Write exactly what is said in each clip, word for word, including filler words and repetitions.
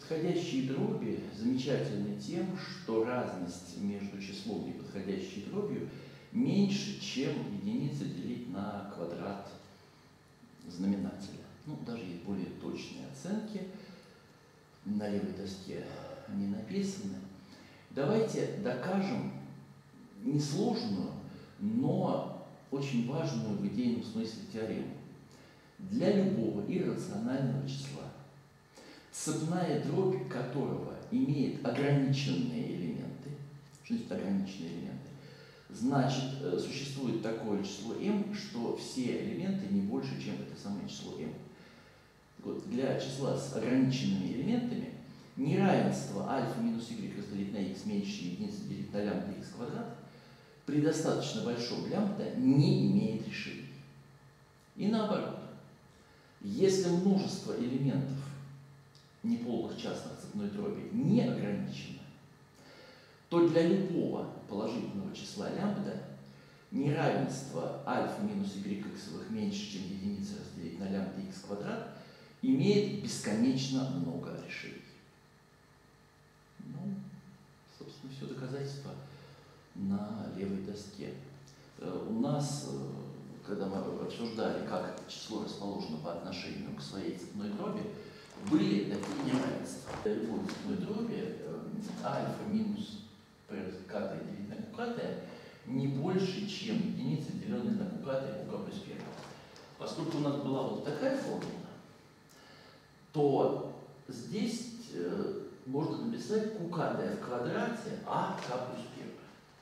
Подходящие дроби замечательны тем, что разность между числом и подходящей дробью меньше, чем единица делить на квадрат знаменателя. Ну, даже есть более точные оценки. На левой доске они написаны. Давайте докажем несложную, но очень важную в идейном смысле теорему. Для любого иррационального числа, цепная дробь которого имеет ограниченные элементы, что значит ограниченные элементы, значит, существует такое число m, что все элементы не больше, чем это самое число m. Вот, для числа с ограниченными элементами неравенство альфа минус y разделить на x меньше единицы делить на лямбда x квадрат при достаточно большом лямбда не имеет решений. И наоборот, если множество элементов неполных частных цепной дроби не ограничено, то для любого положительного числа лямбда неравенство альфа минус y иксовых меньше, чем единица разделить на лямбда x квадрат имеет бесконечно много решений. Ну, собственно, все доказательства на левой доске. У нас, когда мы обсуждали, как число расположено по отношению к своей цепной дроби, были такие неравенства. Для любой цепной дроби альфа минус катая делить на катая не больше, чем единица, деленная на катая q плюс первая. Поскольку у нас была вот такая формула, то здесь э, можно написать q катая в квадрате а k плюс первая.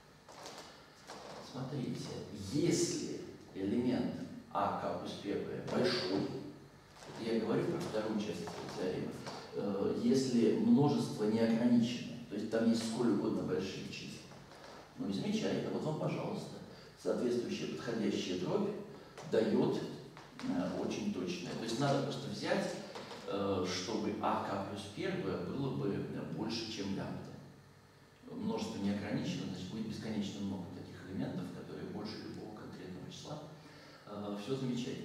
Смотрите, если элемент а k плюс первая большой, я говорю про вторую часть этой теоремы, э, если множество неограниченное, то есть там есть сколь угодно большие числа, ну и замечательно, вот вам, пожалуйста, соответствующая подходящая дробь дает э, очень точное. То есть надо просто взять, э, чтобы а k плюс первая было бы больше, чем лямбда. Множество неограничено, значит будет бесконечно много таких элементов, которые больше любого конкретного числа. Э, все замечательно.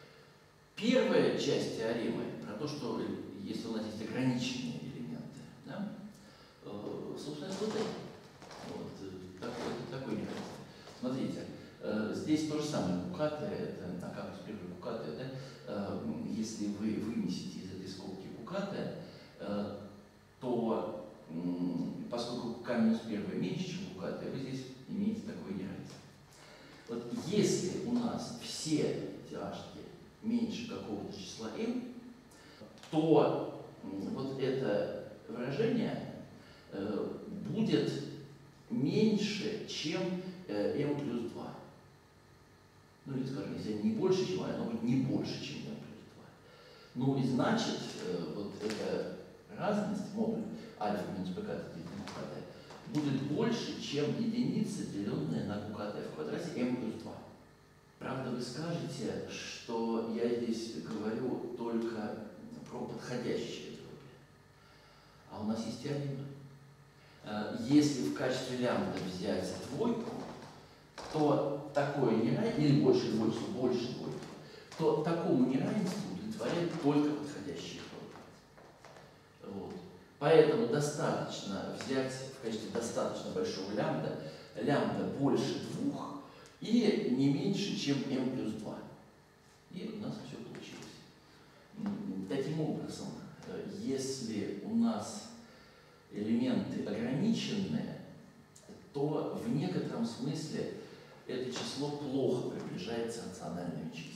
Первая часть теоремы про то, что если у нас есть ограниченные элементы, да, э, собственно, вот это. Вот, такой, такой неравенство. Смотрите, э, здесь то же самое. Q-катая, это а k плюс первая Q-катая, да? э, если вы вынесете из этой скобки Q-катая, э, то э, поскольку k минус первая меньше, чем Q-катая, вы здесь имеете такое неравенство. Вот если у нас все тяжкие меньше какого-то числа m, то э, вот это выражение э, будет меньше, чем э, m плюс два. Ну или, скажем, если не больше, чем оно будет не больше, чем m плюс два. Ну и значит, э, вот эта разность, модуль альфа минус b катая делить на q катая, будет больше, чем единица, деленная на q катая в квадрате m плюс два. Правда, вы скажете, что я здесь говорю только про подходящие дроби. А у нас есть теорема. Если в качестве лямбда взять двойку, то такое неравенство, или больше двойки, больше двойки, то такому неравенству удовлетворяет только подходящие дроби. Вот. Поэтому достаточно взять в качестве достаточно большого лямбда лямбда больше двух и не меньше, чем m плюс два. И у нас все получилось. Таким образом, если у нас элементы ограниченные, то в некотором смысле это число плохо приближается к рациональным числам.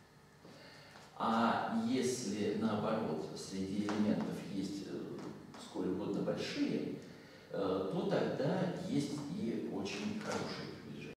А если, наоборот, среди элементов есть сколь угодно большие, то тогда есть и очень хорошие